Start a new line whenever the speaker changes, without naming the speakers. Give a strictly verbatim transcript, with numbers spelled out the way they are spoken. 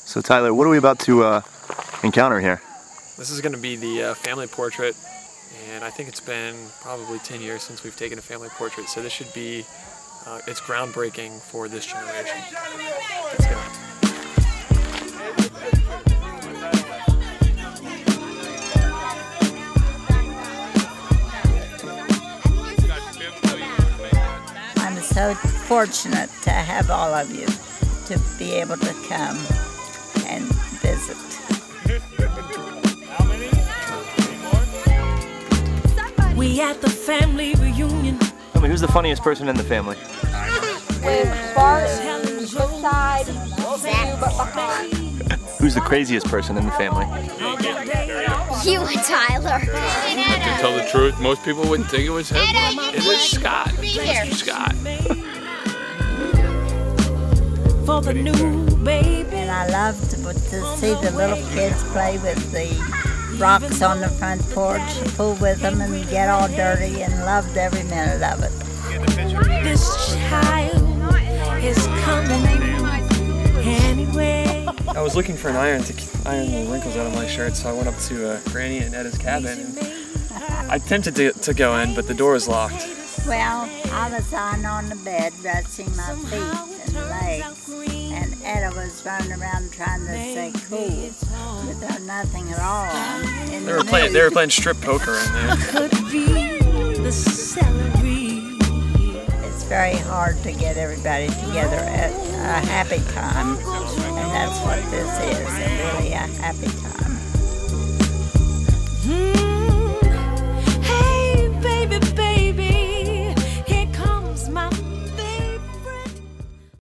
So Tyler, what are we about to uh, encounter here?
This is going to be the uh, family portrait, and I think it's been probably ten years since we've taken a family portrait, so this should be, uh, it's groundbreaking for this generation. Let's go.
I'm so fortunate to have all of you to be able to come and visit.
How many? Any more?
We at the family reunion.
Tell me, who's the funniest person in the family?
With Faris on this side, but behind.
Who's the craziest person in the family?
You and Tyler.
To tell the truth, most people wouldn't think it was him. It is Scott. Mister Scott.
For the new baby.
And I love to, to see the little kids play with the rocks on the front porch, fool with them and get all dirty, and loved every minute of it.
This child is coming anyway.
I was looking for an iron to iron the wrinkles out of my shirt, so I went up to uh, Granny and Edda's cabin. And I attempted to, to go in, but the door was locked.
Well, I was lying on the bed, resting my feet and legs, and Edda was running around trying to stay cool with nothing at all. In
They were
the
playing.
mood.
They were playing strip poker in there.
Could be the celery.
It's very hard to get everybody together at a happy time, and that's what this is, really a happy time.
Mm. Hey, baby, baby.